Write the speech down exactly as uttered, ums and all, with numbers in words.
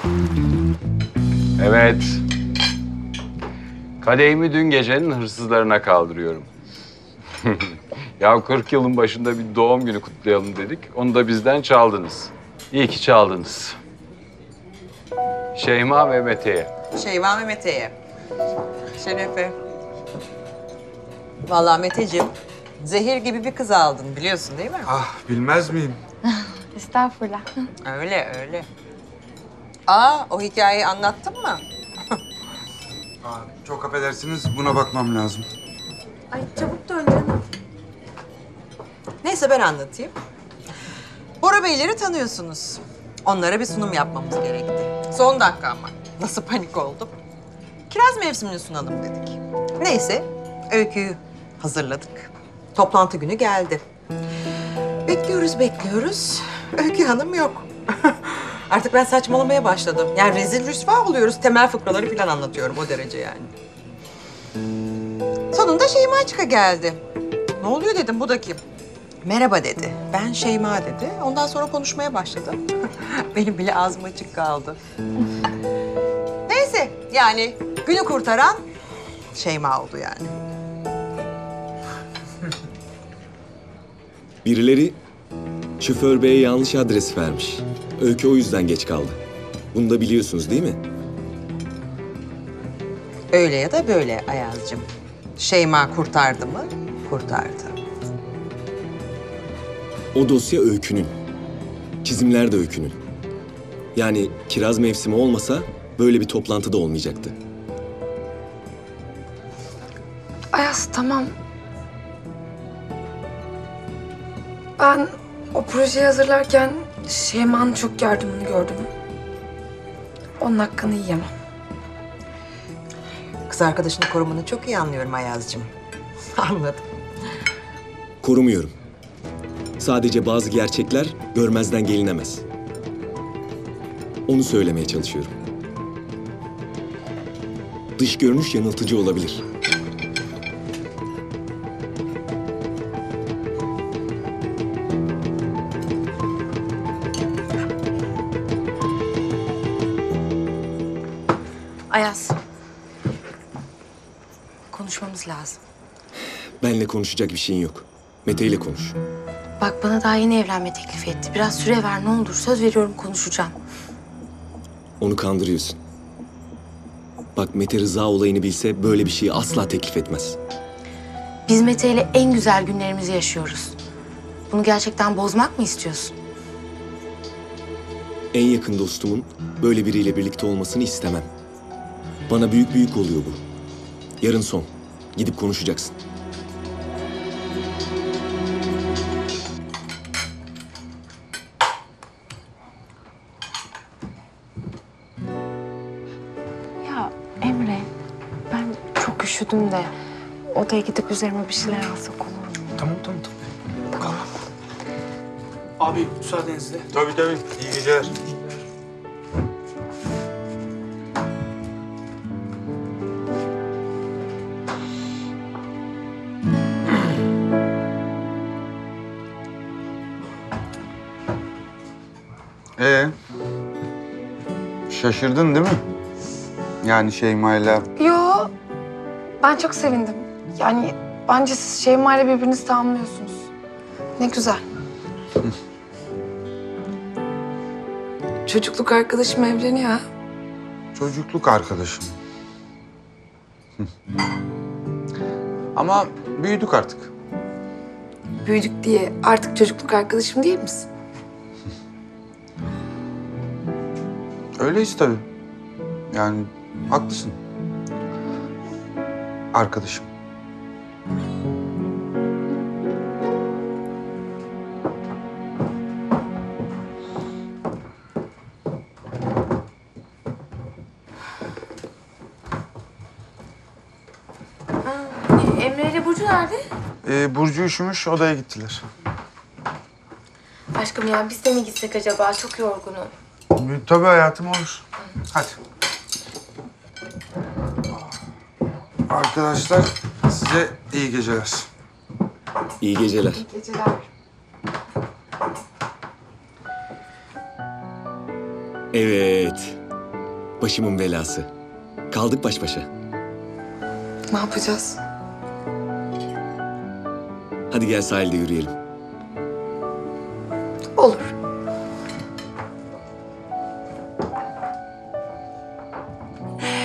Evet. Kadehimi dün gecenin hırsızlarına kaldırıyorum. Ya kırk yılın başında bir doğum günü kutlayalım dedik. Onu da bizden çaldınız. İyi ki çaldınız. Şeyma ve Mete'ye. Şeyma ve Mete'ye. Şerefe. Vallahi Meteciğim, zehir gibi bir kız aldın biliyorsun değil mi? Ah, bilmez miyim? Estağfurullah. Öyle, öyle. Aa, o hikayeyi anlattın mı? Aa, çok affedersiniz, buna bakmam lazım. Ay çabuk dön canım. Neyse ben anlatayım. Bora Beyleri tanıyorsunuz. Onlara bir sunum yapmamız gerekti. Son dakika ama. Nasıl panik oldum. Kiraz mevsimini sunalım dedik. Neyse, öyküyü hazırladık. Toplantı günü geldi. Bekliyoruz, bekliyoruz. Öykü Hanım yok. Artık ben saçmalamaya başladım. Yani rezil rüsva oluyoruz. Temel fıkraları falan anlatıyorum o derece yani. Sonunda Şeyma Çıka geldi. Ne oluyor dedim, bu da kim? Merhaba dedi. Ben Şeyma dedi. Ondan sonra konuşmaya başladı. Benim bile ağzım açık kaldı. Neyse yani günü kurtaran Şeyma oldu yani. Birileri şoför beye yanlış adres vermiş. Öykü o yüzden geç kaldı. Bunu da biliyorsunuz değil mi? Öyle ya da böyle Ayaz'cığım. Şeyma kurtardı mı? Kurtardı. O dosya Öykü'nün. Çizimler de Öykü'nün. Yani kiraz mevsimi olmasa böyle bir toplantı da olmayacaktı. Ayaz tamam. Ben o projeyi hazırlarken Şeyma'nın çok yardımını gördüm. Onun hakkını yiyemem. Kız arkadaşını korumanı çok iyi anlıyorum Ayaz'cığım. Anladım. Korumuyorum. Sadece bazı gerçekler görmezden gelinemez. Onu söylemeye çalışıyorum. Dış görünüş yanıltıcı olabilir. Ayaz. Konuşmamız lazım. Benle konuşacak bir şeyin yok. Mete ile konuş. Bak bana daha yeni evlenme teklif etti. Biraz süre ver ne olur. Söz veriyorum konuşacağım. Onu kandırıyorsun. Bak Mete Rıza olayını bilse böyle bir şeyi asla teklif etmez. Biz Mete ile en güzel günlerimizi yaşıyoruz. Bunu gerçekten bozmak mı istiyorsun? En yakın dostumun böyle biriyle birlikte olmasını istemem. Bana büyük büyük oluyor bu. Yarın son. Gidip konuşacaksın. Ya Emre, ben çok üşüdüm de odaya gidip üzerime bir şeyler alsak olur mu? Tamam, tamam, tabii. Tamam. Abi müsaadenizle. Tabii tabii, iyi geceler. Ee, şaşırdın değil mi? Yani Şeyma'yla... Yo, ben çok sevindim. Yani bence siz Şeyma ile birbirinizi tamamlıyorsunuz. Ne güzel. Çocukluk arkadaşım evleniyor ha. Çocukluk arkadaşım. Hı. Ama büyüdük artık. Büyüdük diye artık çocukluk arkadaşım değil misin? Öyleyiz tabii. Yani haklısın. Arkadaşım. Emre ile Burcu nerede? Ee, Burcu üşümüş, odaya gittiler. Aşkım ya biz de mi gitsek acaba? Çok yorgunum. Ee, tabii hayatım olur. Hadi. Arkadaşlar size iyi geceler. İyi geceler. İyi geceler. Evet. Başımın belası. Kaldık baş başa. Ne yapacağız? Hadi gel sahilde yürüyelim. Olur.